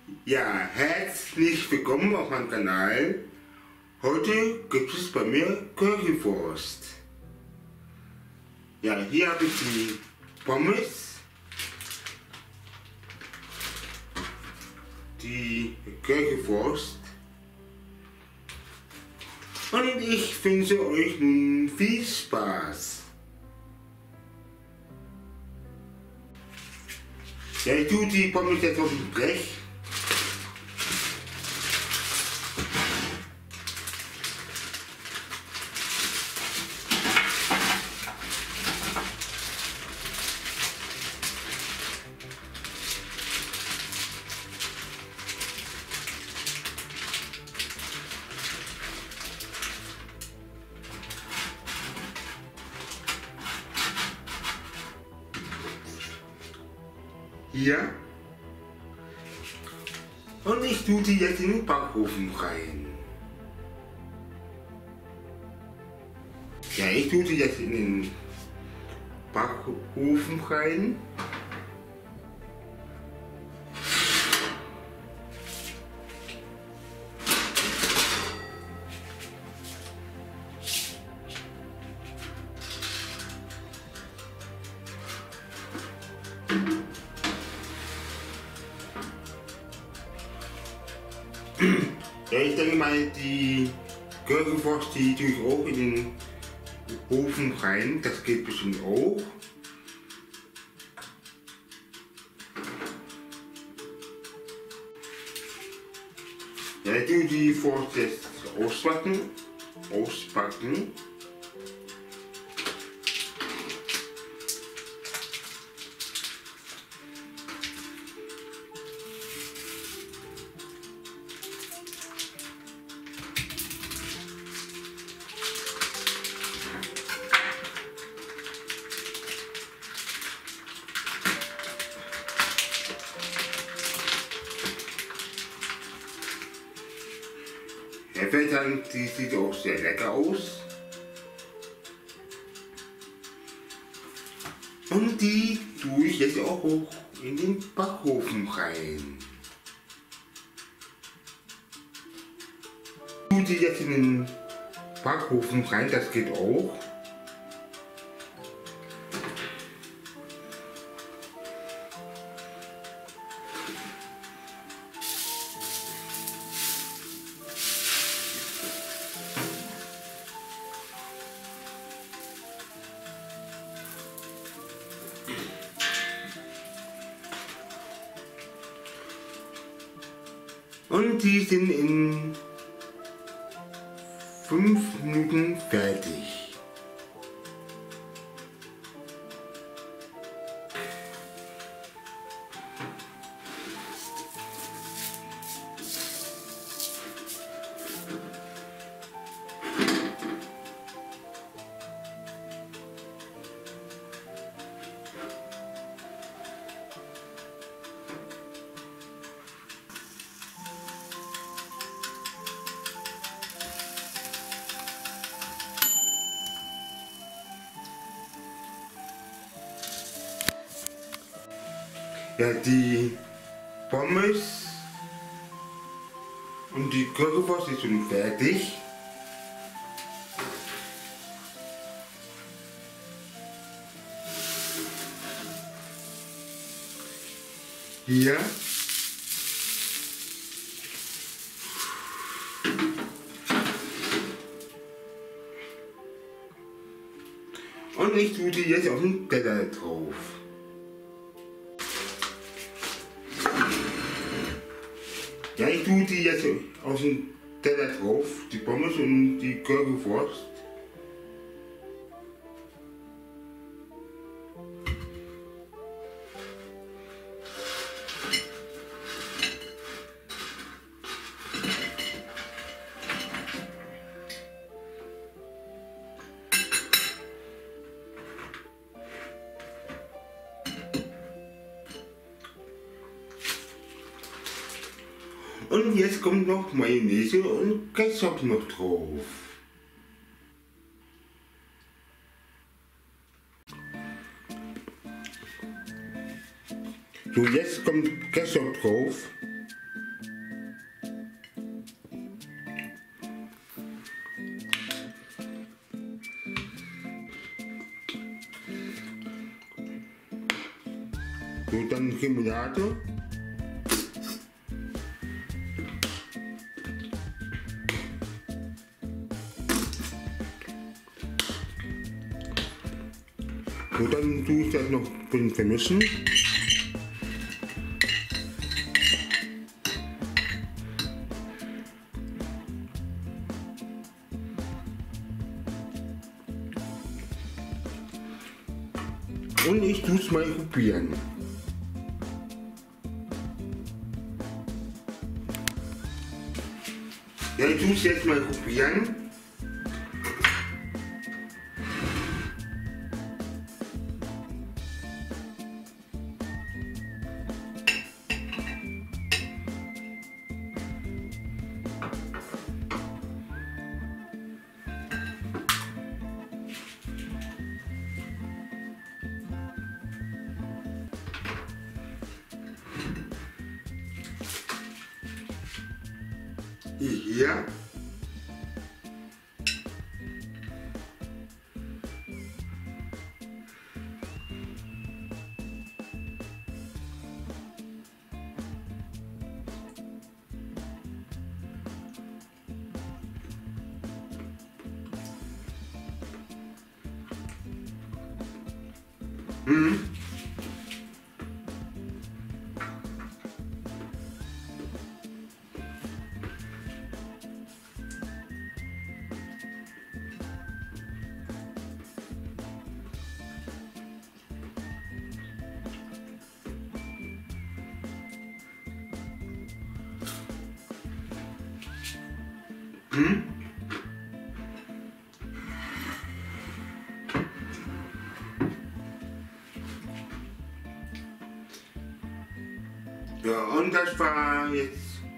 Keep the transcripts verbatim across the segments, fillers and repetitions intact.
Ja, herzlich willkommen auf meinem Kanal. Heute gibt es bei mir Currywurst. Ja, hier habe ich die Pommes, die Currywurst und ich wünsche euch nun viel Spaß. Ja, ich tue die Pommes jetzt auf dem Blech. Hier. Und ich tue die jetzt in den Backofen rein. Ja, ich tue die jetzt in den Backofen rein. Ja, ich denke mal, die Currywurst, die tue ich auch in den Ofen rein. Das geht bestimmt auch. Ja, ich tue die Wurst jetzt ausbacken. Ausbacken. Der Feldhang, die sieht auch sehr lecker aus. Und die tue ich jetzt auch hoch in den Backofen rein. Ich tue die jetzt in den Backofen rein, das geht auch. Und die sind in fünf Minuten fertig. Ja, die Pommes und die Currywurst ist schon fertig. Hier. Und ich tue die jetzt auf den Teller drauf. Ja, ich tue die jetzt auf den Teller drauf, die Pommes und die Currywurst. Und jetzt kommt noch Mayonnaise und Ketchup noch drauf. So, jetzt kommt Ketchup drauf. Remoulade. Und dann tue ich das noch ein bisschen vermischen. Und ich tue es mal probieren. Ja, ich tue es jetzt mal probieren. Hier. Mhm. Hm? Ja, und das war jetzt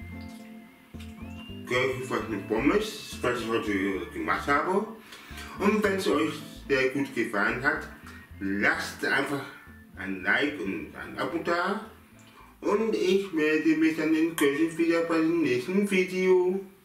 Currywurst mit Pommes, was ich heute gemacht habe. Und wenn es euch sehr gut gefallen hat, lasst einfach ein Like und ein Abo da. Und ich melde mich dann in Kürze wieder bei dem nächsten Video.